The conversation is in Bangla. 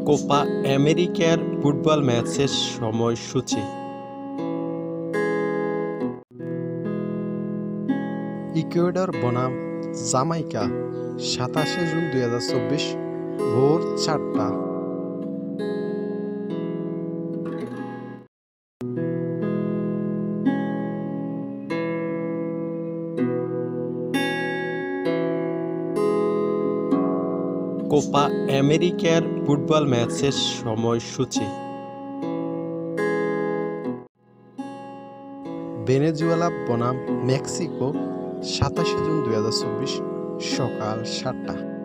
কোপা আমেরিকার ফুটবল ম্যাচের সময়সূচি। ইকুয়েডর বনাম জামাইকা 27 জুন 2024 ভোর 4টা। কোপা আমেরিকার ফুটবল ম্যাচের সময়সূচি। ভেনেজুয়েলা বনাম মেক্সিকো 27 জুন 2024 সকাল 7টা।